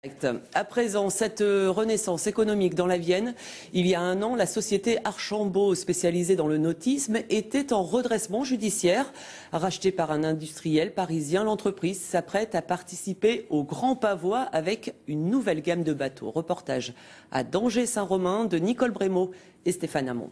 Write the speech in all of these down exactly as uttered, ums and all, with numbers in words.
À présent, cette renaissance économique dans la Vienne, il y a un an, la société Archambault, spécialisée dans le nautisme, était en redressement judiciaire. Rachetée par un industriel parisien, l'entreprise s'apprête à participer au Grand Pavois avec une nouvelle gamme de bateaux. Reportage à Danger-Saint-Romain de Nicole Brémaud et Stéphane Hamon.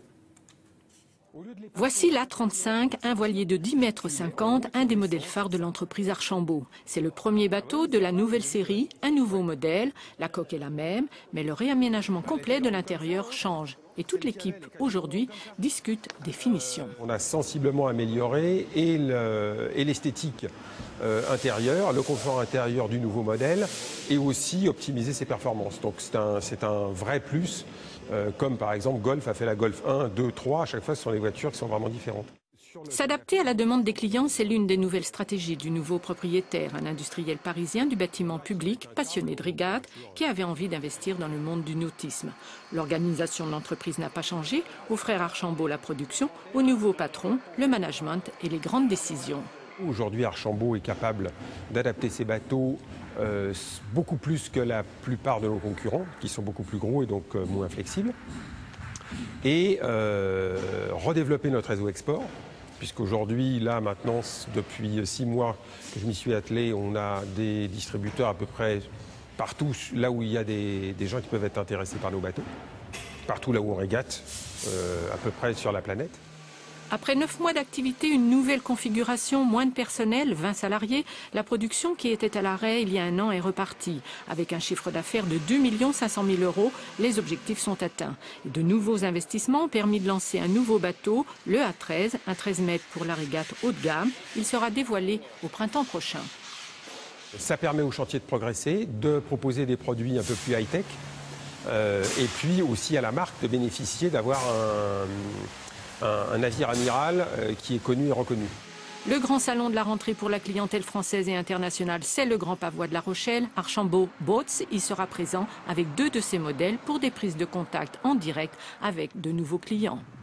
Voici l'A trente-cinq, un voilier de dix mètres cinquante, un des modèles phares de l'entreprise Archambault. C'est le premier bateau de la nouvelle série, un nouveau modèle. La coque est la même, mais le réaménagement complet de l'intérieur change. Et toute l'équipe, aujourd'hui, discute des finitions. On a sensiblement amélioré et l'esthétique euh, intérieure, le confort intérieur du nouveau modèle et aussi optimiser ses performances. Donc c'est un, c'est un vrai plus. Euh, comme par exemple Golf a fait la Golf un, deux, trois, à chaque fois ce sont des voitures qui sont vraiment différentes. S'adapter à la demande des clients, c'est l'une des nouvelles stratégies du nouveau propriétaire, un industriel parisien du bâtiment public, passionné de régate, qui avait envie d'investir dans le monde du nautisme. L'organisation de l'entreprise n'a pas changé, aux frères Archambault la production, au nouveau patron, le management et les grandes décisions. Aujourd'hui, Archambault est capable d'adapter ses bateaux euh, beaucoup plus que la plupart de nos concurrents, qui sont beaucoup plus gros et donc euh, moins flexibles. Et euh, redévelopper notre réseau export, puisqu'aujourd'hui, là maintenant, depuis six mois que je m'y suis attelé, on a des distributeurs à peu près partout là où il y a des, des gens qui peuvent être intéressés par nos bateaux, partout là où on régate, euh, à peu près sur la planète. Après neuf mois d'activité, une nouvelle configuration, moins de personnel, vingt salariés, la production qui était à l'arrêt il y a un an est repartie. Avec un chiffre d'affaires de deux millions cinq cent mille euros, les objectifs sont atteints. Et de nouveaux investissements ont permis de lancer un nouveau bateau, le A treize, un treize mètres pour la régate haut de gamme. Il sera dévoilé au printemps prochain. Ça permet au chantier de progresser, de proposer des produits un peu plus high-tech euh, et puis aussi à la marque de bénéficier d'avoir un... un navire amiral qui est connu et reconnu. Le grand salon de la rentrée pour la clientèle française et internationale, c'est le Grand Pavois de La Rochelle. Archambault Boats y sera présent avec deux de ses modèles pour des prises de contact en direct avec de nouveaux clients.